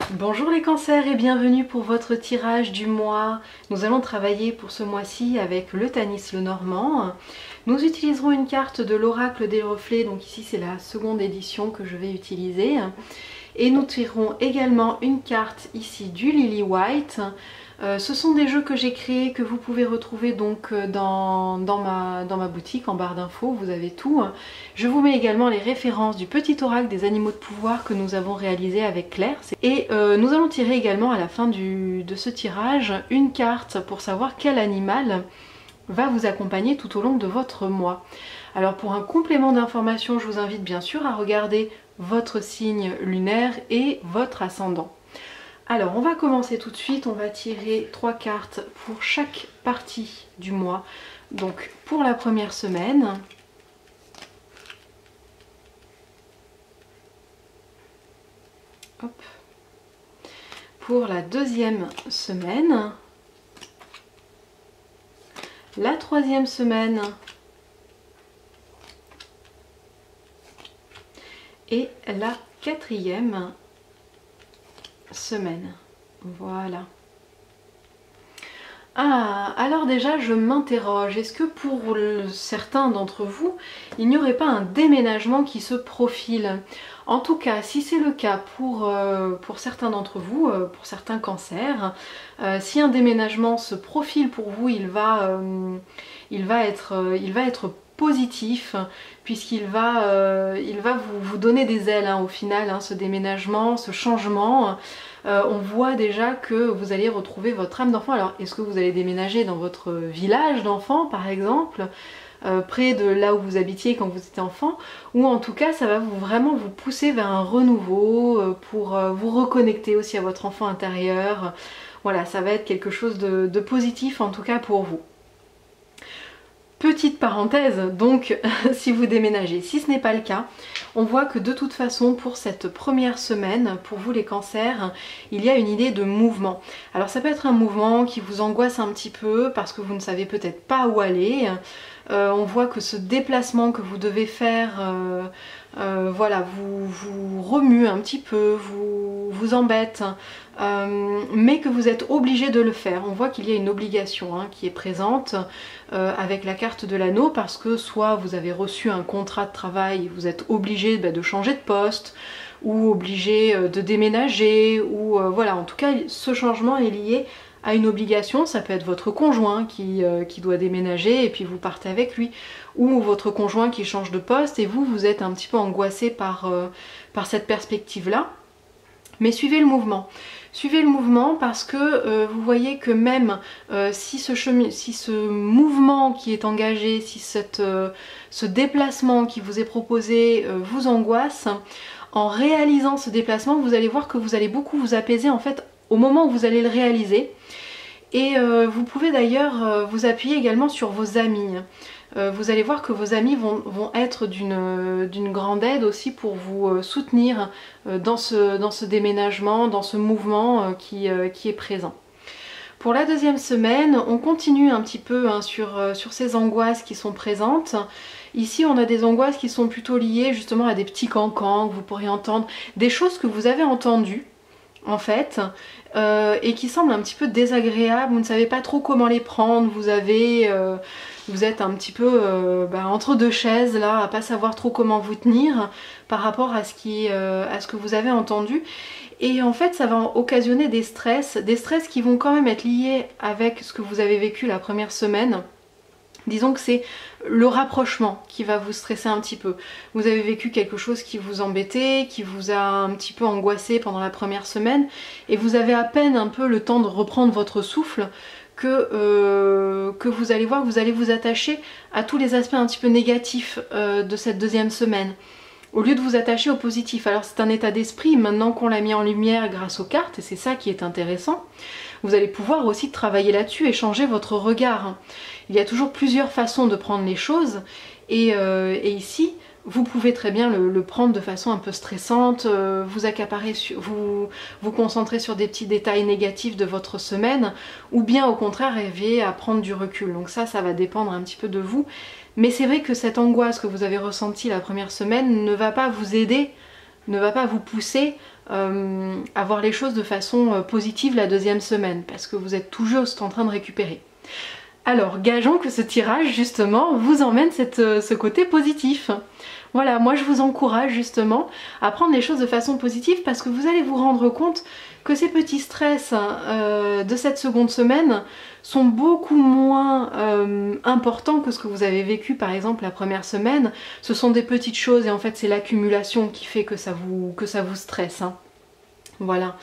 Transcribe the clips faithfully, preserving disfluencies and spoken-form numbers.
Bonjour les cancers et bienvenue pour votre tirage du mois. Nous allons travailler pour ce mois-ci avec le Tanis Lenormand. Nous utiliserons une carte de l'oracle des reflets, donc ici c'est la seconde édition que je vais utiliser. Et nous tirerons également une carte ici du Lily White. Euh, ce sont des jeux que j'ai créés, que vous pouvez retrouver donc dans, dans, ma, dans ma boutique en barre d'infos, vous avez tout. Je vous mets également les références du petit oracle des animaux de pouvoir que nous avons réalisé avec Claire. Et euh, nous allons tirer également à la fin du, de ce tirage une carte pour savoir quel animal va vous accompagner tout au long de votre mois. Alors pour un complément d'information, je vous invite bien sûr à regarder votre signe lunaire et votre ascendant. Alors on va commencer tout de suite, on va tirer trois cartes pour chaque partie du mois. Donc pour la première semaine, hop, pour la deuxième semaine, la troisième semaine et la quatrième semaine. Voilà. Ah, alors déjà je m'interroge, est-ce que pour le, certains d'entre vous, il n'y aurait pas un déménagement qui se profile? En tout cas, si c'est le cas pour, euh, pour certains d'entre vous, euh, pour certains cancers, euh, si un déménagement se profile pour vous, il va, euh, il va être, euh, il va être positif, puisqu'il va, euh, il va vous, vous donner des ailes hein, au final, hein, ce déménagement, ce changement. Euh, on voit déjà que vous allez retrouver votre âme d'enfant. Alors est-ce que vous allez déménager dans votre village d'enfants par exemple, euh, près de là où vous habitiez quand vous étiez enfant, ou en tout cas ça va vous, vraiment vous pousser vers un renouveau euh, pour euh, vous reconnecter aussi à votre enfant intérieur. Voilà, ça va être quelque chose de, de positif en tout cas pour vous. Petite parenthèse, donc si vous déménagez, si ce n'est pas le cas, on voit que de toute façon pour cette première semaine, pour vous les cancers, il y a une idée de mouvement. Alors ça peut être un mouvement qui vous angoisse un petit peu parce que vous ne savez peut-être pas où aller. Euh, on voit que ce déplacement que vous devez faire, euh, euh, voilà, vous, vous remue un petit peu, vous, vous embête, euh, mais que vous êtes obligé de le faire. On voit qu'il y a une obligation hein, qui est présente euh, avec la carte de l'anneau, parce que soit vous avez reçu un contrat de travail, vous êtes obligé bah, de changer de poste, ou obligé de déménager, ou euh, voilà, en tout cas ce changement est lié à une obligation. Ça peut être votre conjoint qui, euh, qui doit déménager et puis vous partez avec lui, ou votre conjoint qui change de poste et vous, vous êtes un petit peu angoissé par, euh, par cette perspective-là. Mais suivez le mouvement. Suivez le mouvement parce que euh, vous voyez que même euh, si, ce chemin, si ce mouvement qui est engagé, si cette, euh, ce déplacement qui vous est proposé euh, vous angoisse, en réalisant ce déplacement, vous allez voir que vous allez beaucoup vous apaiser en fait au moment où vous allez le réaliser. Et euh, vous pouvez d'ailleurs euh, vous appuyer également sur vos amis. Euh, vous allez voir que vos amis vont, vont être d'une d'une grande aide aussi pour vous euh, soutenir euh, dans, ce, dans ce déménagement, dans ce mouvement euh, qui, euh, qui est présent. Pour la deuxième semaine, on continue un petit peu hein, sur, euh, sur ces angoisses qui sont présentes. Ici, on a des angoisses qui sont plutôt liées justement à des petits cancans que vous pourriez entendre, des choses que vous avez entendues en fait, euh, et qui semblent un petit peu désagréables, vous ne savez pas trop comment les prendre, vous avez, euh, vous êtes un petit peu euh, bah, entre deux chaises là, à pas savoir trop comment vous tenir par rapport à ce, qui, euh, à ce que vous avez entendu. Et en fait ça va occasionner des stress, des stress qui vont quand même être liés avec ce que vous avez vécu la première semaine. Disons que c'est le rapprochement qui va vous stresser un petit peu. Vous avez vécu quelque chose qui vous embêtait, qui vous a un petit peu angoissé pendant la première semaine, et vous avez à peine un peu le temps de reprendre votre souffle que, euh, que vous allez voir, vous allez vous attacher à tous les aspects un petit peu négatifs euh, de cette deuxième semaine, au lieu de vous attacher au positif. Alors c'est un état d'esprit, maintenant qu'on l'a mis en lumière grâce aux cartes, et c'est ça qui est intéressant, vous allez pouvoir aussi travailler là-dessus et changer votre regard. Il y a toujours plusieurs façons de prendre les choses, et, euh, et ici, vous pouvez très bien le, le prendre de façon un peu stressante, euh, vous accaparer, sur, vous vous concentrer sur des petits détails négatifs de votre semaine, ou bien au contraire arriver à prendre du recul. Donc ça, ça va dépendre un petit peu de vous. Mais c'est vrai que cette angoisse que vous avez ressentie la première semaine ne va pas vous aider ne va pas vous pousser euh, à voir les choses de façon euh, positive la deuxième semaine, parce que vous êtes tout juste en train de récupérer. Alors, gageons que ce tirage, justement, vous emmène cette, euh, ce côté positif. Voilà, moi je vous encourage justement à prendre les choses de façon positive, parce que vous allez vous rendre compte que ces petits stress euh, de cette seconde semaine sont beaucoup moins euh, importants que ce que vous avez vécu par exemple la première semaine. Ce sont des petites choses et en fait c'est l'accumulation qui fait que ça vous, que ça vous stresse. Hein. Voilà.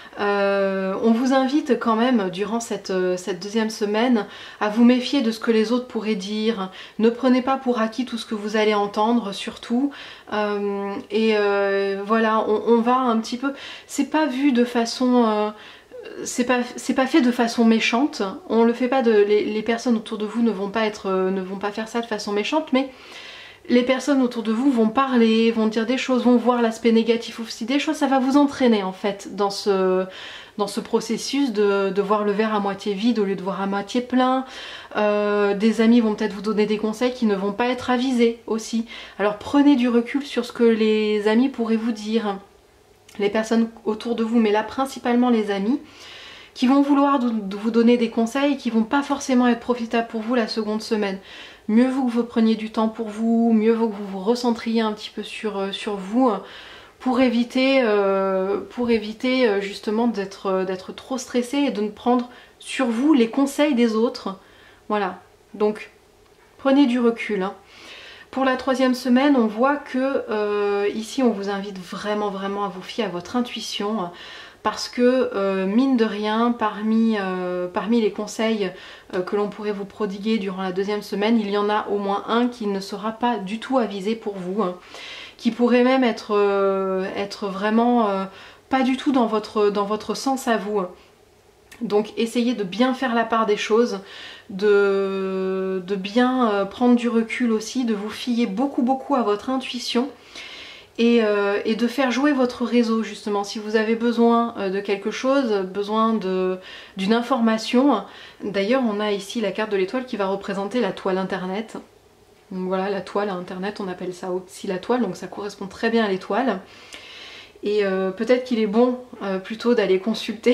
Euh, on vous invite quand même durant cette, cette deuxième semaine à vous méfier de ce que les autres pourraient dire. Ne prenez pas pour acquis tout ce que vous allez entendre surtout. Euh, et euh, voilà, on, on va un petit peu... C'est pas vu de façon... Euh, c'est pas, c'est pas fait de façon méchante. On le fait pas de... Les, les personnes autour de vous ne vont pas être, ne vont pas faire ça de façon méchante, mais... Les personnes autour de vous vont parler, vont dire des choses, vont voir l'aspect négatif aussi des choses. Ça va vous entraîner en fait dans ce, dans ce processus de, de voir le verre à moitié vide au lieu de voir à moitié plein. Euh, des amis vont peut-être vous donner des conseils qui ne vont pas être avisés aussi. Alors prenez du recul sur ce que les amis pourraient vous dire. Les personnes autour de vous, mais là principalement les amis, qui vont vouloir vous donner des conseils qui vont pas forcément être profitables pour vous la seconde semaine. Mieux vaut que vous preniez du temps pour vous, mieux vaut que vous vous recentriez un petit peu sur, sur vous pour éviter, euh, pour éviter justement d'être d'être trop stressé et de ne prendre sur vous les conseils des autres. Voilà, donc prenez du recul. Hein. Pour la troisième semaine, on voit que euh, ici on vous invite vraiment vraiment à vous fier à votre intuition. Parce que euh, mine de rien, parmi, euh, parmi les conseils euh, que l'on pourrait vous prodiguer durant la deuxième semaine, il y en a au moins un qui ne sera pas du tout avisé pour vous, hein, qui pourrait même être, euh, être vraiment euh, pas du tout dans votre, dans votre sens à vous. Donc essayez de bien faire la part des choses, de, de bien euh, prendre du recul aussi, de vous fier beaucoup beaucoup à votre intuition. Et, euh, et de faire jouer votre réseau justement. Si vous avez besoin euh, de quelque chose, besoin d'une information, d'ailleurs on a ici la carte de l'étoile qui va représenter la toile internet. Donc voilà, la toile à internet, on appelle ça aussi la toile, donc ça correspond très bien à l'étoile. Et euh, peut-être qu'il est bon euh, plutôt d'aller consulter.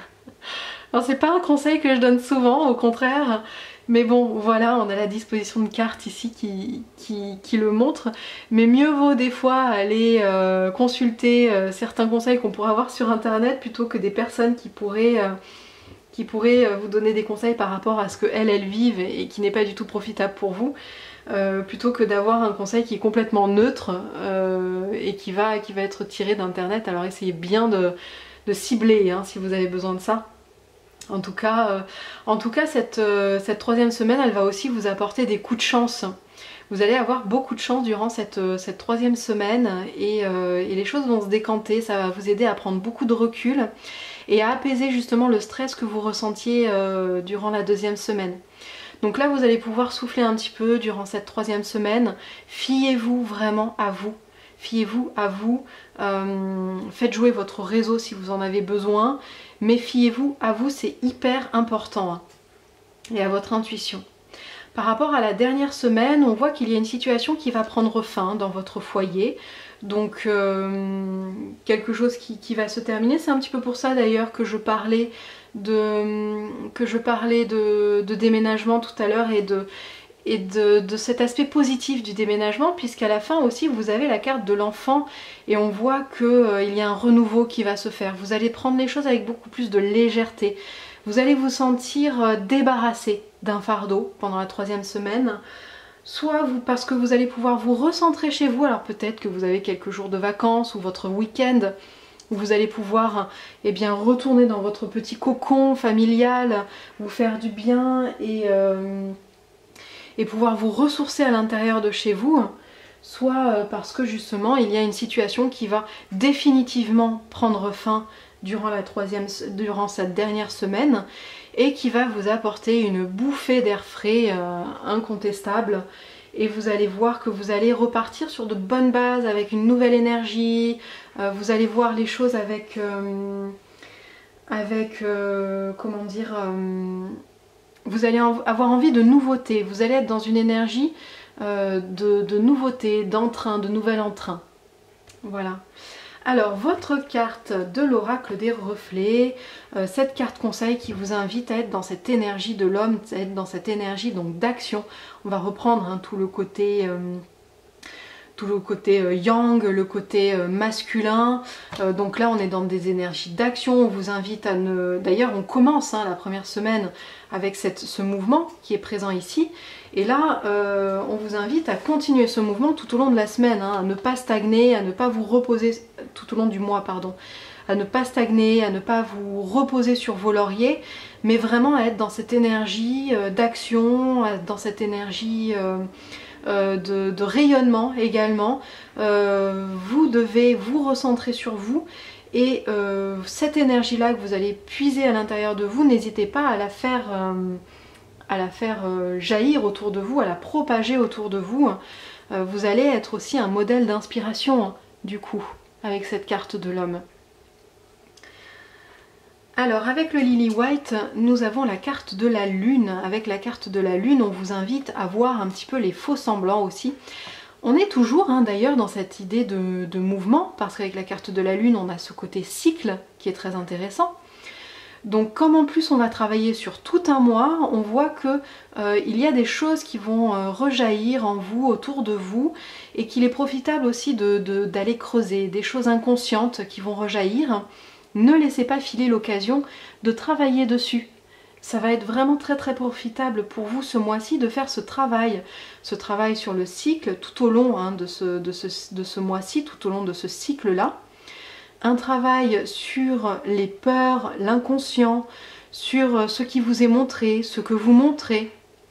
Alors c'est pas un conseil que je donne souvent, au contraire. Mais bon, voilà, on a la disposition de cartes ici qui, qui, qui le montre. Mais mieux vaut des fois aller euh, consulter euh, certains conseils qu'on pourrait avoir sur internet plutôt que des personnes qui pourraient, euh, qui pourraient euh, vous donner des conseils par rapport à ce qu'elles, elles vivent et, et qui n'est pas du tout profitable pour vous. Euh, plutôt que d'avoir un conseil qui est complètement neutre euh, et qui va, qui va être tiré d'internet. Alors essayez bien de, de cibler hein, si vous avez besoin de ça. En tout cas, euh, en tout cas cette, euh, cette troisième semaine, elle va aussi vous apporter des coups de chance. Vous allez avoir beaucoup de chance durant cette, euh, cette troisième semaine et, euh, et les choses vont se décanter. Ça va vous aider à prendre beaucoup de recul et à apaiser justement le stress que vous ressentiez euh, durant la deuxième semaine. Donc là, vous allez pouvoir souffler un petit peu durant cette troisième semaine. Fiez-vous vraiment à vous. Fiez-vous à vous. Euh, faites jouer votre réseau si vous en avez besoin. Mais fiez-vous à vous, c'est hyper important. Hein, et à votre intuition. Par rapport à la dernière semaine, on voit qu'il y a une situation qui va prendre fin dans votre foyer. Donc euh, quelque chose qui, qui va se terminer. C'est un petit peu pour ça d'ailleurs que je parlais de, que je parlais de, de déménagement tout à l'heure et de, et de, de cet aspect positif du déménagement, puisqu'à la fin aussi vous avez la carte de l'enfant et on voit qu'il euh, y a un renouveau qui va se faire. Vous allez prendre les choses avec beaucoup plus de légèreté. Vous allez vous sentir euh, débarrassé d'un fardeau pendant la troisième semaine. Soit vous, parce que vous allez pouvoir vous recentrer chez vous, alors peut-être que vous avez quelques jours de vacances ou votre week-end où vous allez pouvoir eh bien, retourner dans votre petit cocon familial, vous faire du bien et, euh, et pouvoir vous ressourcer à l'intérieur de chez vous, soit parce que justement il y a une situation qui va définitivement prendre fin durant, la troisième, durant cette dernière semaine et qui va vous apporter une bouffée d'air frais euh, incontestable et vous allez voir que vous allez repartir sur de bonnes bases avec une nouvelle énergie, euh, vous allez voir les choses avec, euh, avec euh, comment dire, euh, vous allez avoir envie de nouveauté, vous allez être dans une énergie euh, de, de nouveauté, d'entrain, de nouvel entrain. Voilà. Alors, votre carte de l'oracle des reflets, euh, cette carte conseil qui vous invite à être dans cette énergie de l'homme, à être dans cette énergie donc d'action. On va reprendre hein, tout le côté... Euh, tout le côté euh, yang, le côté euh, masculin, euh, donc là on est dans des énergies d'action. On vous invite à ne... D'ailleurs on commence hein, la première semaine avec cette, ce mouvement qui est présent ici, et là euh, on vous invite à continuer ce mouvement tout au long de la semaine, hein, à ne pas stagner, à ne pas vous reposer tout au long du mois, pardon, à ne pas stagner, à ne pas vous reposer sur vos lauriers, mais vraiment à être dans cette énergie euh, d'action, dans cette énergie... Euh, Euh, de, de rayonnement également. Euh, vous devez vous recentrer sur vous, et euh, cette énergie là que vous allez puiser à l'intérieur de vous, n'hésitez pas à la faire, euh, à la faire euh, jaillir autour de vous, à la propager autour de vous. Euh, vous allez être aussi un modèle d'inspiration hein, du coup avec cette carte de l'homme. Alors avec le Lily White, nous avons la carte de la lune. Avec la carte de la lune, on vous invite à voir un petit peu les faux semblants aussi. On est toujours hein, d'ailleurs dans cette idée de, de mouvement, parce qu'avec la carte de la lune, on a ce côté cycle qui est très intéressant. Donc comme en plus on va travailler sur tout un mois, on voit que euh, il y a des choses qui vont euh, rejaillir en vous, autour de vous, et qu'il est profitable aussi de, de, d'aller creuser, des choses inconscientes qui vont rejaillir. Ne laissez pas filer l'occasion de travailler dessus. Ça va être vraiment très très profitable pour vous ce mois-ci de faire ce travail. Ce travail sur le cycle tout au long hein, de ce, de ce, de ce mois-ci, tout au long de ce cycle-là. Un travail sur les peurs, l'inconscient, sur ce qui vous est montré, ce que vous montrez.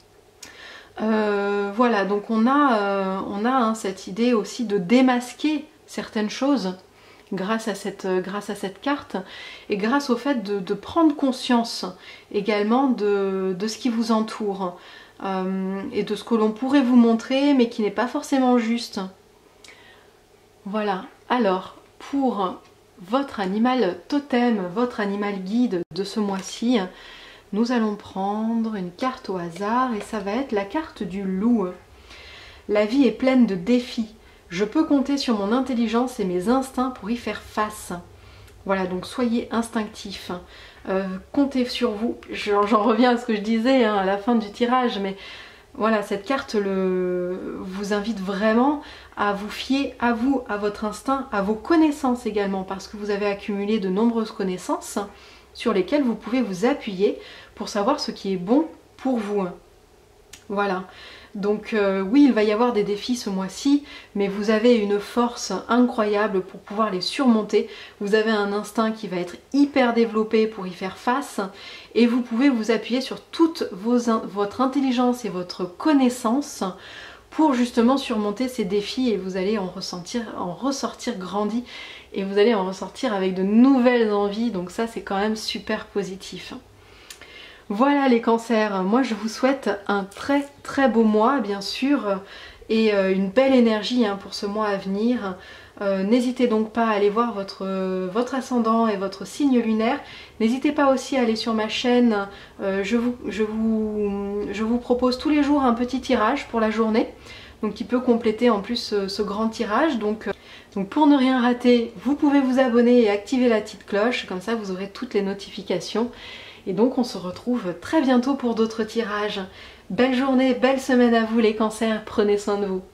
Euh, voilà, donc on a, euh, on a hein, cette idée aussi de démasquer certaines choses. Grâce à, cette, grâce à cette carte, et grâce au fait de, de prendre conscience également de, de ce qui vous entoure euh, et de ce que l'on pourrait vous montrer mais qui n'est pas forcément juste. Voilà, alors pour votre animal totem, votre animal guide de ce mois-ci, nous allons prendre une carte au hasard et ça va être la carte du loup. La vie est pleine de défis. Je peux compter sur mon intelligence et mes instincts pour y faire face. Voilà, donc soyez instinctifs. Euh, comptez sur vous. J'en reviens à ce que je disais hein, à la fin du tirage, mais voilà, cette carte le, vous invite vraiment à vous fier à vous, à votre instinct, à vos connaissances également, parce que vous avez accumulé de nombreuses connaissances sur lesquelles vous pouvez vous appuyer pour savoir ce qui est bon pour vous. Voilà. Donc euh, oui, il va y avoir des défis ce mois-ci, mais vous avez une force incroyable pour pouvoir les surmonter. Vous avez un instinct qui va être hyper développé pour y faire face, et vous pouvez vous appuyer sur toute vos, votre intelligence et votre connaissance pour justement surmonter ces défis, et vous allez en ressentir, en ressortir grandi, et vous allez en ressortir avec de nouvelles envies, donc ça c'est quand même super positif. Voilà les cancers, moi je vous souhaite un très très beau mois bien sûr, et une belle énergie hein, pour ce mois à venir. Euh, N'hésitez donc pas à aller voir votre, votre ascendant et votre signe lunaire. N'hésitez pas aussi à aller sur ma chaîne, euh, je, vous, je, vous, je vous propose tous les jours un petit tirage pour la journée, donc qui peut compléter en plus ce, ce grand tirage. Donc, euh, donc pour ne rien rater, vous pouvez vous abonner et activer la petite cloche, comme ça vous aurez toutes les notifications. Et donc on se retrouve très bientôt pour d'autres tirages. Belle journée, belle semaine à vous les cancers, prenez soin de vous.